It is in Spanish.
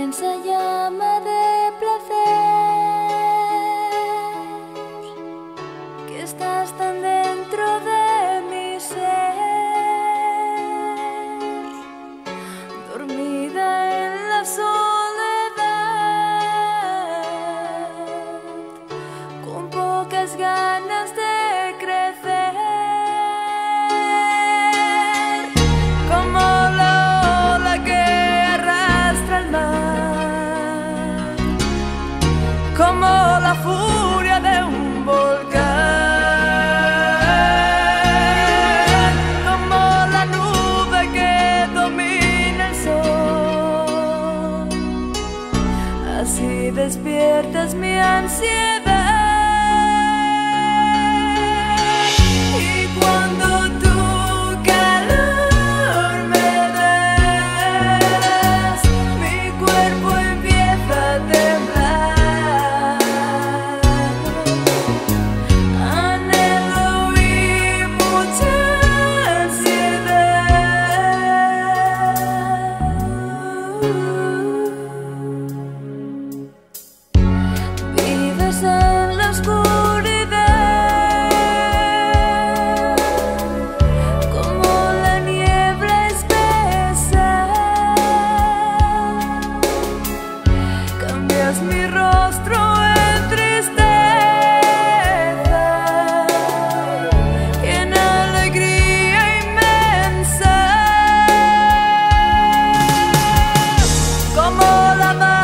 inmensa llama de placer que estás tan dentro de mi ser, dormida en la soledad, con pocas ganas de crecer, como la ola que arrastra el mar, como la furia de un volcán, como la nube que domina el sol. Así despiertas mi ansiedad. Y cuando tu calor me das, mi cuerpo empieza a temblar. Anhelo y mucha ansiedad. Vives en la oscuridad, como la niebla espesa. Cambias mi rostro en tristeza y en alegría inmensa, como la